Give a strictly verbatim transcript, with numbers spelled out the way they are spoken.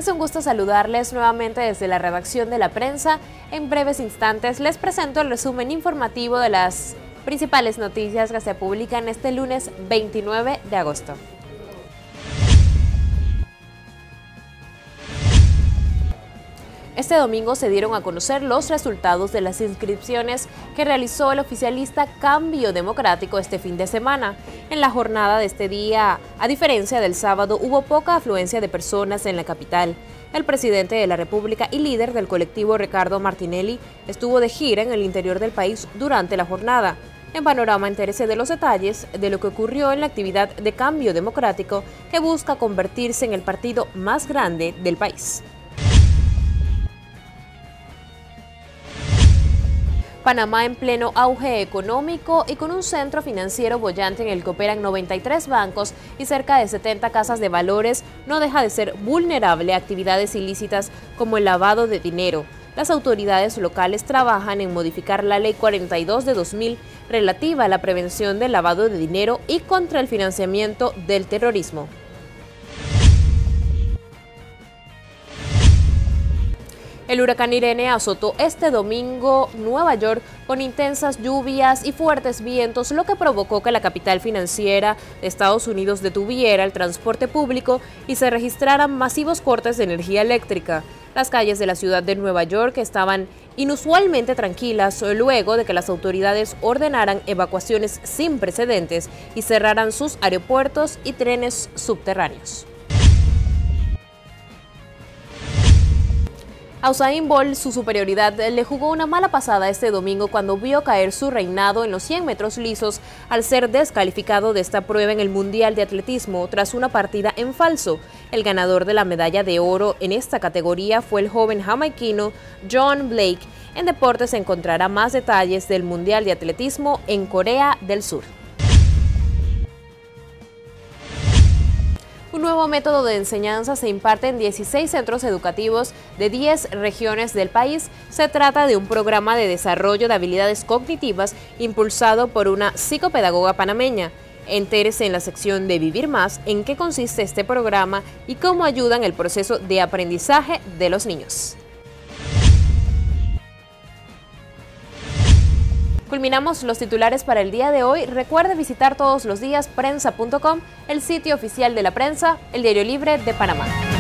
Es un gusto saludarles nuevamente desde la redacción de La Prensa. En breves instantes les presento el resumen informativo de las principales noticias que se publican este lunes veintinueve de agosto. Este domingo se dieron a conocer los resultados de las inscripciones que realizó el oficialista Cambio Democrático este fin de semana. En la jornada de este día, a diferencia del sábado, hubo poca afluencia de personas en la capital. El presidente de la República y líder del colectivo, Ricardo Martinelli, estuvo de gira en el interior del país durante la jornada. En Panorama, entérese de los detalles de lo que ocurrió en la actividad de Cambio Democrático, que busca convertirse en el partido más grande del país. Panamá en pleno auge económico y con un centro financiero boyante en el que operan noventa y tres bancos y cerca de setenta casas de valores, no deja de ser vulnerable a actividades ilícitas como el lavado de dinero. Las autoridades locales trabajan en modificar la Ley cuarenta y dos de dos mil relativa a la prevención del lavado de dinero y contra el financiamiento del terrorismo. El huracán Irene azotó este domingo Nueva York con intensas lluvias y fuertes vientos, lo que provocó que la capital financiera de Estados Unidos detuviera el transporte público y se registraran masivos cortes de energía eléctrica. Las calles de la ciudad de Nueva York estaban inusualmente tranquilas luego de que las autoridades ordenaran evacuaciones sin precedentes y cerraran sus aeropuertos y trenes subterráneos. A Usain Bolt su superioridad le jugó una mala pasada este domingo cuando vio caer su reinado en los cien metros lisos al ser descalificado de esta prueba en el Mundial de Atletismo tras una partida en falso. El ganador de la medalla de oro en esta categoría fue el joven jamaiquino John Blake. En deportes se encontrará más detalles del Mundial de Atletismo en Corea del Sur. Un nuevo método de enseñanza se imparte en dieciséis centros educativos de diez regiones del país. Se trata de un programa de desarrollo de habilidades cognitivas impulsado por una psicopedagoga panameña. Entérese en la sección de Vivir Más en qué consiste este programa y cómo ayuda en el proceso de aprendizaje de los niños. Culminamos los titulares para el día de hoy. Recuerde visitar todos los días prensa punto com, el sitio oficial de la prensa, el diario libre de Panamá.